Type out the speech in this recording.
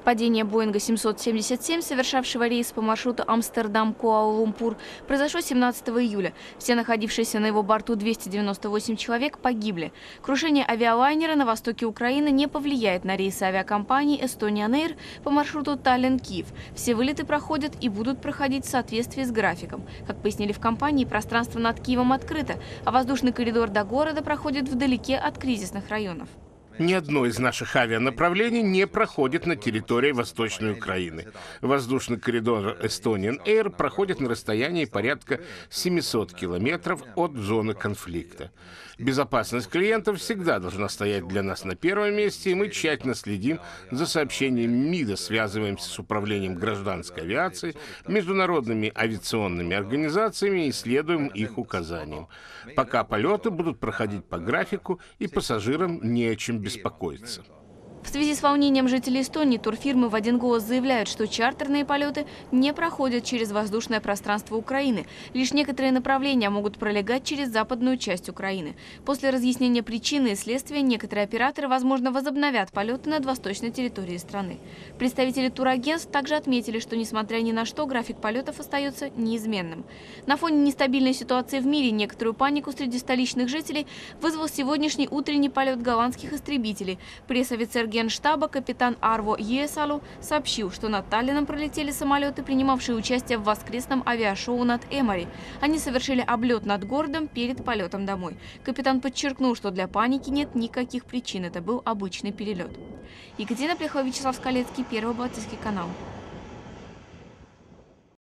Падение Боинга 777, совершавшего рейс по маршруту Амстердам-Куала-Лумпур, произошло 17 июля. Все находившиеся на его борту 298 человек погибли. Крушение авиалайнера на востоке Украины не повлияет на рейсы авиакомпании Estonian Air по маршруту Таллин-Киев. Все вылеты проходят и будут проходить в соответствии с графиком. Как пояснили в компании, пространство над Киевом открыто, а воздушный коридор до города проходит вдалеке от кризисных районов. Ни одно из наших авианаправлений не проходит на территории Восточной Украины. Воздушный коридор Estonian Air проходит на расстоянии порядка 700 километров от зоны конфликта. Безопасность клиентов всегда должна стоять для нас на первом месте, и мы тщательно следим за сообщениями МИДа, связываемся с управлением гражданской авиации, международными авиационными организациями и следуем их указаниям. Пока полеты будут проходить по графику, и пассажирам не о чем беспокоиться. В связи с волнением жителей Эстонии турфирмы в один голос заявляют, что чартерные полеты не проходят через воздушное пространство Украины. Лишь некоторые направления могут пролегать через западную часть Украины. После разъяснения причины и следствия некоторые операторы, возможно, возобновят полеты над восточной территорией страны. Представители турагентств также отметили, что, несмотря ни на что, график полетов остается неизменным. На фоне нестабильной ситуации в мире некоторую панику среди столичных жителей вызвал сегодняшний утренний полет голландских истребителей. Пресс-офицер Генштаба капитан Арво Иесалу сообщил, что над Таллином пролетели самолеты, принимавшие участие в воскресном авиашоу над Эмори. Они совершили облет над городом перед полетом домой. Капитан подчеркнул, что для паники нет никаких причин, это был обычный перелет. Екатерина Плехова, Вячеслав Скалецкий, Первый Балтийский канал.